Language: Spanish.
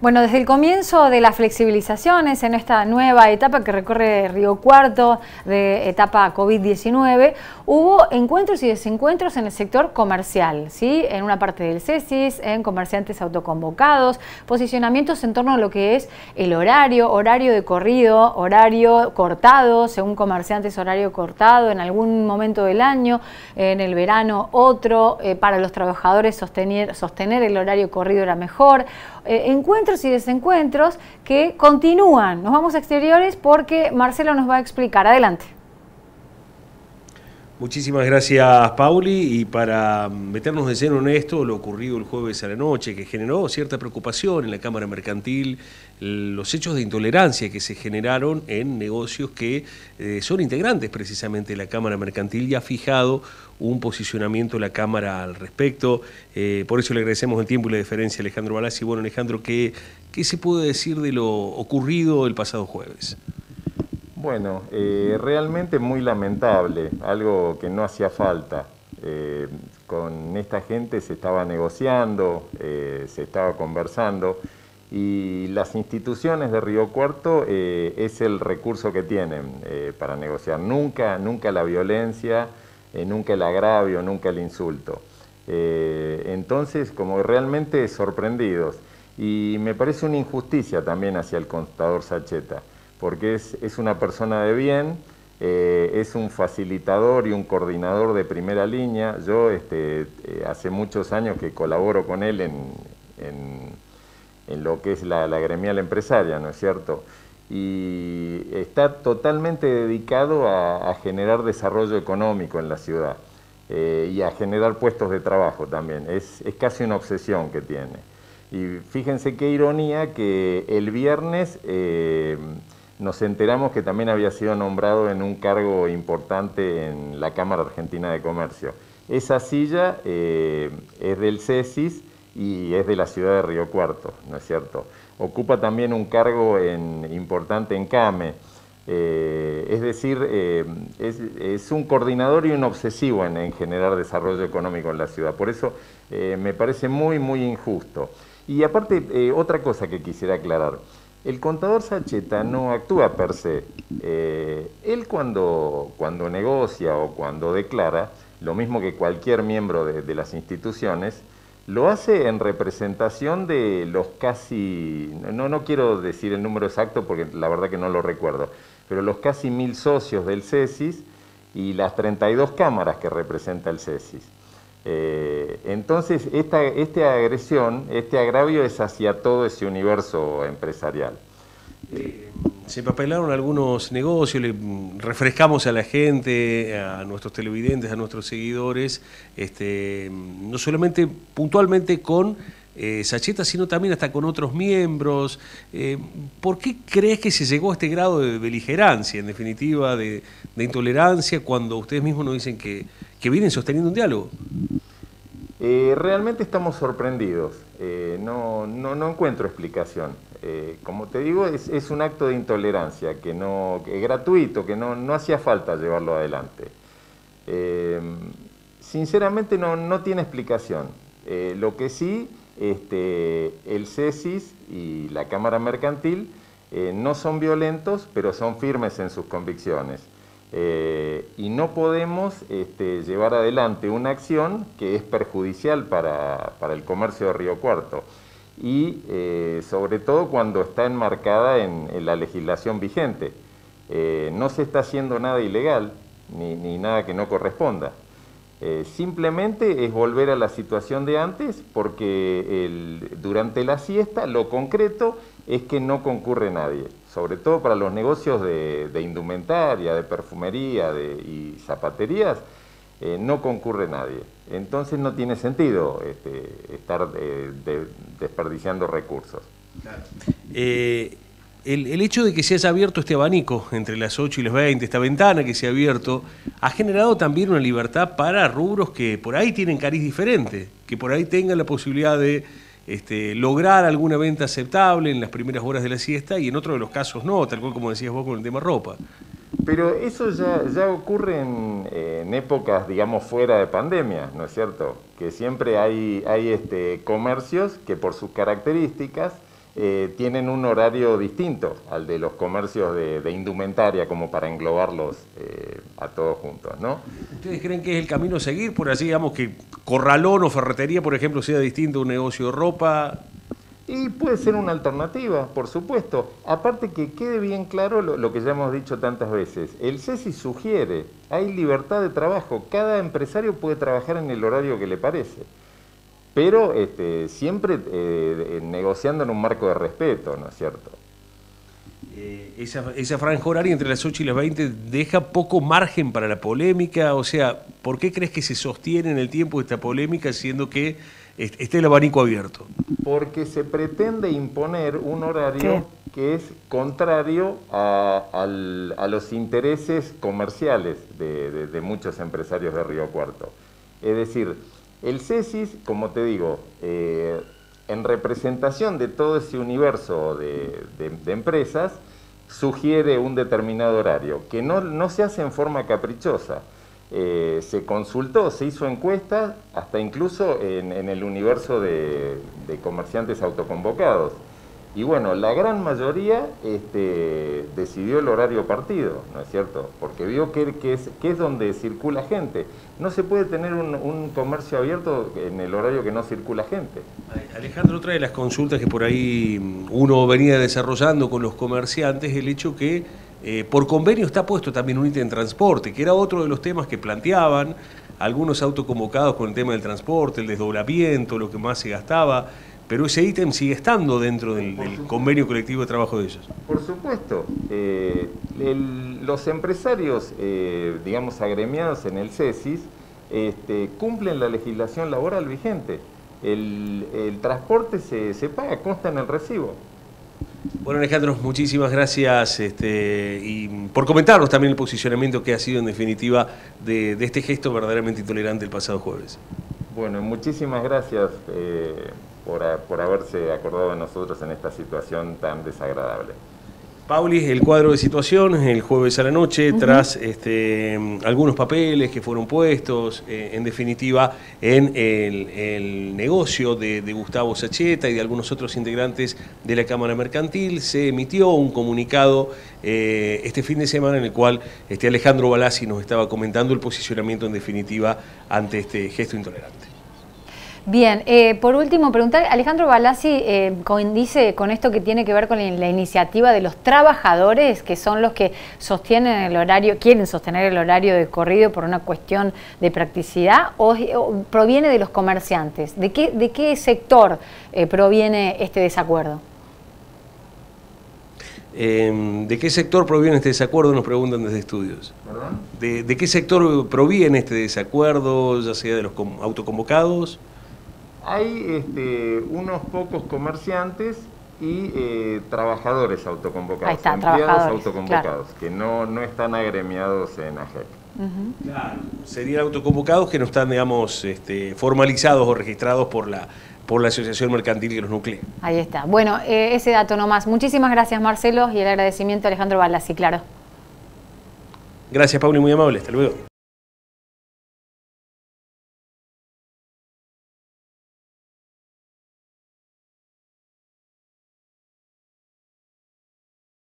Bueno, desde el comienzo de las flexibilizaciones en esta nueva etapa que recorre Río Cuarto, de etapa COVID-19, hubo encuentros y desencuentros en el sector comercial, ¿sí? En una parte del CESIS, en comerciantes autoconvocados, posicionamientos en torno a lo que es el horario de corrido, horario cortado, según comerciantes horario cortado en algún momento del año, en el verano otro, para los trabajadores sostener el horario corrido era mejor. Encuentros y desencuentros que continúan. Nos vamos a exteriores porque Marcelo nos va a explicar. Adelante. Muchísimas gracias, Pauli, y para meternos de lleno en esto, lo ocurrido el jueves a la noche, que generó cierta preocupación en la Cámara Mercantil, los hechos de intolerancia que se generaron en negocios que son integrantes precisamente de la Cámara Mercantil, y ha fijado un posicionamiento la Cámara al respecto. Por eso le agradecemos el tiempo y la deferencia a Alejandro Balazzi. Bueno, Alejandro, ¿qué se puede decir de lo ocurrido el pasado jueves? Bueno, realmente muy lamentable, algo que no hacía falta. Con esta gente se estaba negociando, se estaba conversando, y las instituciones de Río Cuarto es el recurso que tienen para negociar. Nunca la violencia, nunca el agravio, nunca el insulto. Entonces, como realmente sorprendidos. Y me parece una injusticia también hacia el contador Sacheta, porque es una persona de bien, es un facilitador y un coordinador de primera línea. Yo hace muchos años que colaboro con él en lo que es la gremial empresaria, ¿no es cierto? Y está totalmente dedicado a generar desarrollo económico en la ciudad y a generar puestos de trabajo también. Es casi una obsesión que tiene. Y fíjense qué ironía que el viernes nos enteramos que también había sido nombrado en un cargo importante en la Cámara Argentina de Comercio. Esa silla es del CESIS y es de la ciudad de Río Cuarto, ¿no es cierto? Ocupa también un cargo importante en CAME. Es decir, es un coordinador y un obsesivo en generar desarrollo económico en la ciudad. Por eso me parece muy, muy injusto. Y aparte, otra cosa que quisiera aclarar. El contador Sacheta no actúa per se. Él cuando negocia o cuando declara, lo mismo que cualquier miembro de las instituciones, lo hace en representación de los casi, no quiero decir el número exacto porque la verdad que no lo recuerdo, pero los casi 1000 socios del CESIS y las 32 cámaras que representa el CESIS. Entonces, esta agresión, este agravio es hacia todo ese universo empresarial. Se empapelaron algunos negocios, le refrescamos a la gente, a nuestros televidentes, a nuestros seguidores, no solamente puntualmente con Sacheta, sino también hasta con otros miembros. ¿Por qué crees que se llegó a este grado de beligerancia, en definitiva, de intolerancia, cuando ustedes mismos nos dicen que vienen sosteniendo un diálogo? Realmente estamos sorprendidos, no encuentro explicación. Como te digo, es un acto de intolerancia que es gratuito, que no hacía falta llevarlo adelante. Sinceramente no tiene explicación. Lo que sí, el CESIS y la Cámara Mercantil no son violentos, pero son firmes en sus convicciones. Y no podemos llevar adelante una acción que es perjudicial para el comercio de Río Cuarto, y sobre todo cuando está enmarcada en la legislación vigente. No se está haciendo nada ilegal ni nada que no corresponda. Simplemente es volver a la situación de antes, porque durante la siesta lo concreto es que no concurre nadie, sobre todo para los negocios de indumentaria, de perfumería y zapaterías, no concurre nadie. Entonces no tiene sentido estar desperdiciando recursos. Claro. El hecho de que se haya abierto este abanico entre las 8 y las 20, esta ventana que se ha abierto, ha generado también una libertad para rubros que por ahí tienen cariz diferente, que por ahí tengan la posibilidad de lograr alguna venta aceptable en las primeras horas de la siesta, y en otros de los casos no, tal cual como decías vos con el tema ropa. Pero eso ya ocurre en épocas, digamos, fuera de pandemia, ¿no es cierto? Que siempre hay comercios que por sus características tienen un horario distinto al de los comercios de indumentaria, como para englobarlos a todos juntos, ¿no? ¿Ustedes creen que es el camino a seguir? Por así, digamos, que corralón o ferretería, por ejemplo, sea distinto a un negocio de ropa. Y puede ser una alternativa, por supuesto. Aparte que quede bien claro lo que ya hemos dicho tantas veces. El CESI sugiere, hay libertad de trabajo. Cada empresario puede trabajar en el horario que le parece. Pero siempre negociando en un marco de respeto, ¿no es cierto? Esa franja horaria entre las 8 y las 20 deja poco margen para la polémica. O sea, ¿por qué crees que se sostiene en el tiempo esta polémica siendo que esté el abanico abierto? Porque se pretende imponer un horario que es contrario a los intereses comerciales de muchos empresarios de Río Cuarto. Es decir, el CESIS, como te digo, en representación de todo ese universo de empresas, sugiere un determinado horario, que no se hace en forma caprichosa. Se consultó, se hizo encuestas, hasta incluso en el universo de comerciantes autoconvocados. Y bueno, la gran mayoría decidió el horario partido, ¿no es cierto? Porque vio que es donde circula gente. No se puede tener un comercio abierto en el horario que no circula gente. Alejandro, otra de las consultas que por ahí uno venía desarrollando con los comerciantes, el hecho que por convenio está puesto también un ítem en transporte, que era otro de los temas que planteaban algunos autoconvocados con el tema del transporte, el desdoblamiento, lo que más se gastaba. Pero ese ítem sigue estando dentro del convenio colectivo de trabajo de ellos. Por supuesto. Los empresarios, digamos, agremiados en el CESIS, cumplen la legislación laboral vigente. El transporte se paga, consta en el recibo. Bueno, Alejandro, muchísimas gracias y por comentarnos también el posicionamiento que ha sido en definitiva de este gesto verdaderamente intolerante el pasado jueves. Bueno, muchísimas gracias por haberse acordado de nosotros en esta situación tan desagradable. Pauli, el cuadro de situación el jueves a la noche, tras algunos papeles que fueron puestos, en definitiva, en el negocio de Gustavo Sacheta y de algunos otros integrantes de la Cámara Mercantil, se emitió un comunicado este fin de semana en el cual Alejandro Balassi nos estaba comentando el posicionamiento en definitiva ante este gesto intolerante. Bien, por último, preguntar, Alejandro Balassi dice con esto que tiene que ver con la iniciativa de los trabajadores, que son los que sostienen el horario, quieren sostener el horario de corrido por una cuestión de practicidad, o proviene de los comerciantes. ¿De qué sector proviene este desacuerdo? ¿De qué sector proviene este desacuerdo? Nos preguntan desde estudios. ¿Perdón? ¿De qué sector proviene este desacuerdo, ya sea de los autoconvocados? Hay unos pocos comerciantes y trabajadores autoconvocados, ahí está, empleados autoconvocados, claro, que no están agremiados en AGEC. Claro, serían autoconvocados que no están, digamos, formalizados o registrados por la Asociación Mercantil que los nuclea. Ahí está. Bueno, ese dato nomás. Muchísimas gracias, Marcelo, y el agradecimiento a Alejandro Balassi, claro. Gracias, Pauli, muy amable. Hasta luego.